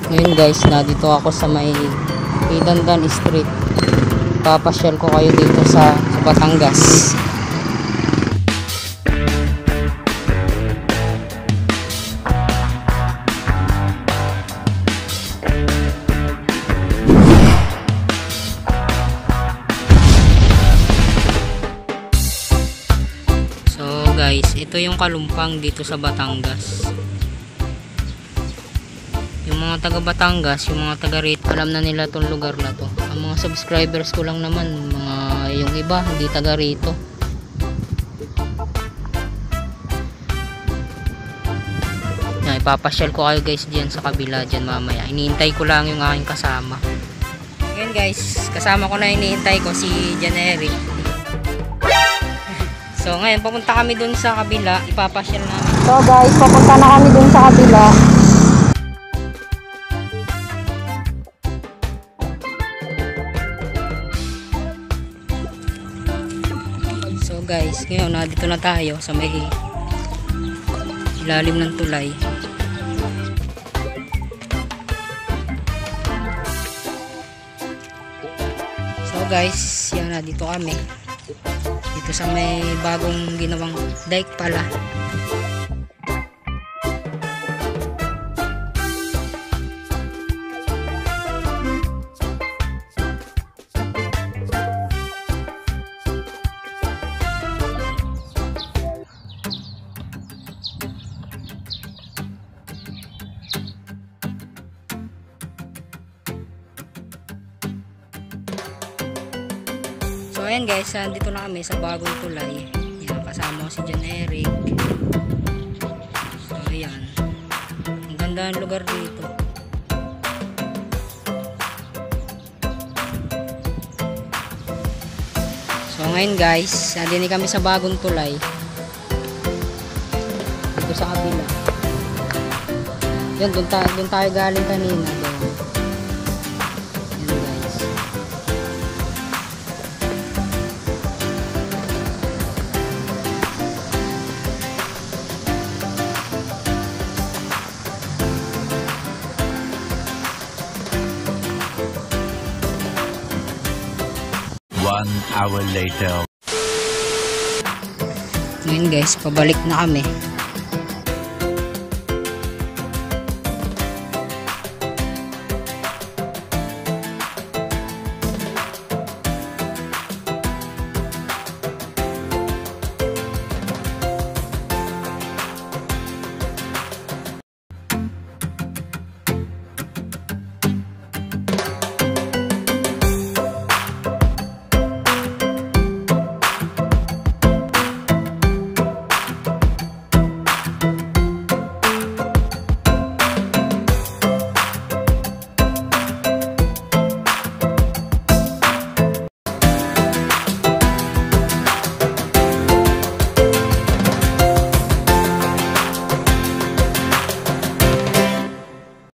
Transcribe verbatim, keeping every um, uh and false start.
Ngayon guys, na dito ako sa may Idandan Street. Papasyal ko kayo dito sa, sa Batangas. So guys, ito yung Kalumpang dito sa Batangas. Yung mga taga Batangas, yung mga taga rito, alam na nila tong lugar na to. Ang mga subscribers ko lang naman, mga yung iba hindi taga rito. Yan, ipapasyal ko kayo guys diyan sa kabila diyan mamaya. Iniintay ko lang yung aking kasama. Ngayon guys, kasama ko na iniintay ko si Jan Eric. So ngayon papunta kami dun sa kabila, ipapasyal namin. So guys, papunta na kami dun sa kabila. So guys, ngayon na dito na tayo sa may ilalim ng tulay. So guys, yan na dito kami. Dito sa may bagong ginawang dike pala. So ayan guys, dito na kami sa bagong tulay. Yan, kasama ko si Jan Eric. So ayan, ang ganda ng lugar dito. So ngayon guys, din kami sa bagong tulay. Dito sa kabila. Yan, doon tayo, doon tayo galing kanina. One hour later. Ngayon guys, pabalik na kami.